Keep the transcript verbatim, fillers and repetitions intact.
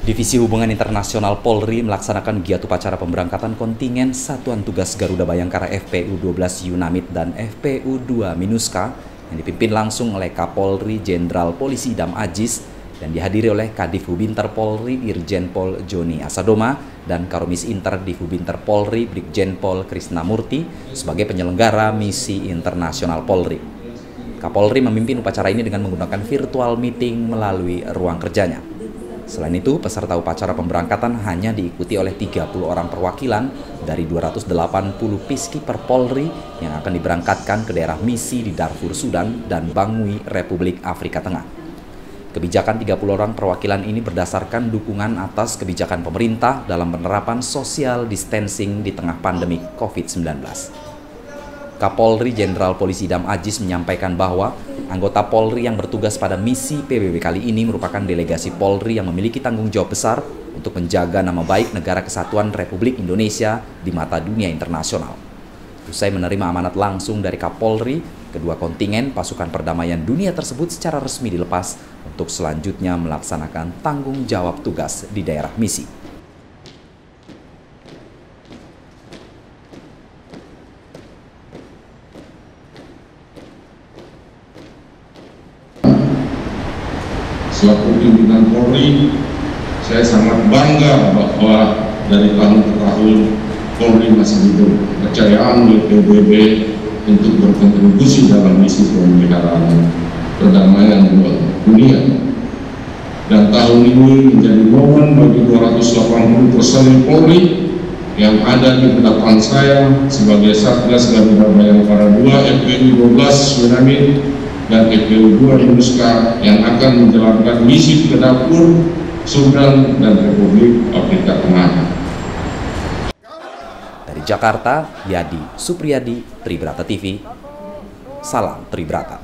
Divisi Hubungan Internasional Polri melaksanakan giat upacara pemberangkatan kontingen Satuan Tugas Garuda Bayangkara F P U dua belas Yunamid dan F P U dua Minuska yang dipimpin langsung oleh Kapolri Jenderal Polisi Idam Aziz dan dihadiri oleh Kadif Hubinter Polri Irjen Pol Joni Asadoma dan Karomis Inter Divhubinter Polri Brigjen Pol Krisnamurti sebagai penyelenggara misi internasional Polri. Kapolri memimpin upacara ini dengan menggunakan virtual meeting melalui ruang kerjanya. Selain itu, peserta upacara pemberangkatan hanya diikuti oleh tiga puluh orang perwakilan dari dua ratus delapan puluh peacekeeper Polri yang akan diberangkatkan ke daerah misi di Darfur, Sudan dan Bangui, Republik Afrika Tengah. Kebijakan tiga puluh orang perwakilan ini berdasarkan dukungan atas kebijakan pemerintah dalam penerapan social distancing di tengah pandemi COVID sembilan belas. Kapolri Jenderal Polisi Idam Aziz menyampaikan bahwa anggota Polri yang bertugas pada misi P B B kali ini merupakan delegasi Polri yang memiliki tanggung jawab besar untuk menjaga nama baik Negara Kesatuan Republik Indonesia di mata dunia internasional. Usai menerima amanat langsung dari Kapolri, kedua kontingen pasukan perdamaian dunia tersebut secara resmi dilepas untuk selanjutnya melaksanakan tanggung jawab tugas di daerah misi. Selaku pimpinan Polri, saya sangat bangga bahwa dari tahun ke tahun Polri masih diberi kepercayaan oleh P B B untuk berkontribusi dalam misi pemeliharaan perdamaian dunia. Dan tahun ini menjadi momen bagi dua ratus delapan puluh personil Polri yang ada di hadapan saya sebagai Satgas Garuda Bayangkara dua F P U dua belas Yunamid dan F P U dua Minuska yang akan menjalankan misi ke Darfur, Sudan, dan Republik Afrika Tengah. Dari Jakarta, Yadi Supriyadi, Tribrata T V. Salam Tribrata.